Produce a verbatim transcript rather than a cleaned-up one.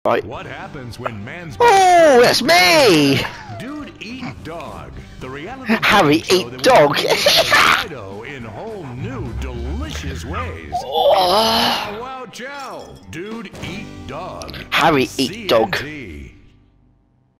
Right. What happens when man's Oh, that's me! Dude Eat Dog. The reality Harry show Eat that Dog. will Fido in whole new delicious ways. Oh. Wow, wow, chow. Dude Eat Dog. Harry Eat Dog. C N T.